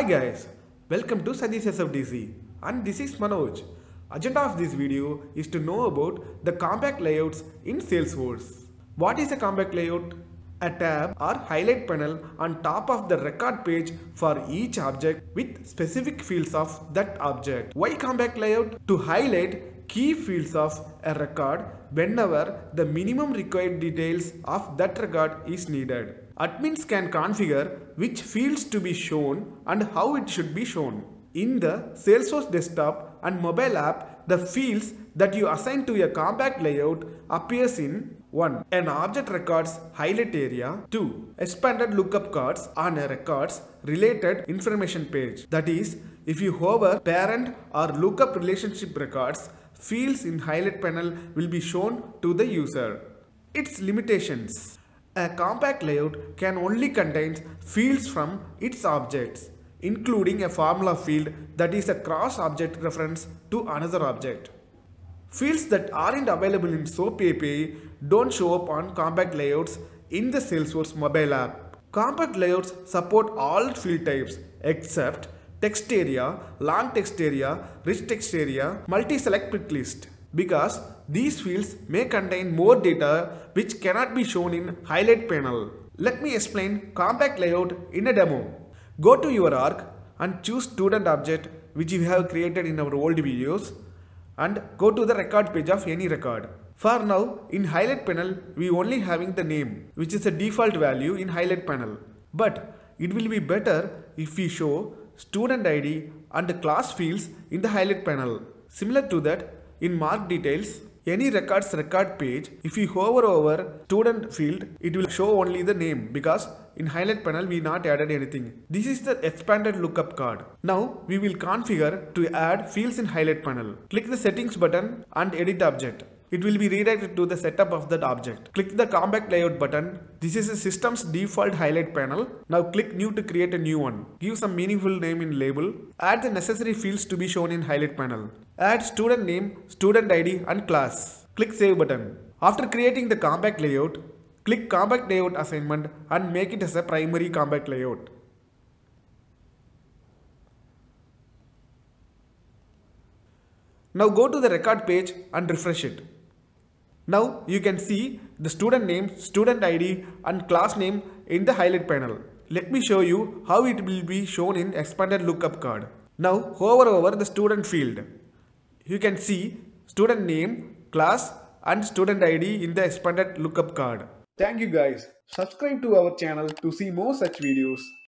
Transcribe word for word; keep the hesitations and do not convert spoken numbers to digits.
guys, welcome to Sadhis S F D C and this is Manoj. Agenda of this video is to know about the compact layouts in Salesforce. What is a compact layout? A tab or highlight panel on top of the record page for each object with specific fields of that object. Why compact layout? To highlight key fields of a record whenever the minimum required details of that record is needed. Admins can configure which fields to be shown and how it should be shown. In the Salesforce desktop and mobile app, the fields that you assign to a compact layout appears in one. An object records highlight area. two. Expanded lookup cards on a records related information page. That is, if you hover parent or lookup relationship records, fields in highlight panel will be shown to the user. Its limitations. A compact layout can only contain fields from its objects, including a formula field that is a cross-object reference to another object. Fields that aren't available in SOAP A P I don't show up on compact layouts in the Salesforce mobile app. Compact layouts support all field types except text area, long text area, rich text area, multi-select pick list, because these fields may contain more data which cannot be shown in highlight panel. Let me explain compact layout in a demo. Go to your org and choose student object which you have created in our old videos and go to the record page of any record. For now, in highlight panel, we only having the name, which is a default value in highlight panel. But it will be better if we show student I D and class fields in the highlight panel. Similar to that, in mark details, any records record page, if you hover over student field, it will show only the name because in highlight panel we not added anything. This is the expanded lookup card. Now we will configure to add fields in highlight panel. Click the settings button and edit object. It will be redirected to the setup of that object. Click the compact layout button. This is the system's default highlight panel. Now click new to create a new one. Give some meaningful name in label. Add the necessary fields to be shown in highlight panel. Add student name, student I D and class. Click save button. After creating the compact layout, click compact layout assignment and make it as a primary compact layout. Now go to the record page and refresh it. Now you can see the student name, student I D and class name in the highlight panel. Let me show you how it will be shown in expanded lookup card. Now hover over the student field. You can see student name, class and student I D in the expanded lookup card. Thank you guys. Subscribe to our channel to see more such videos.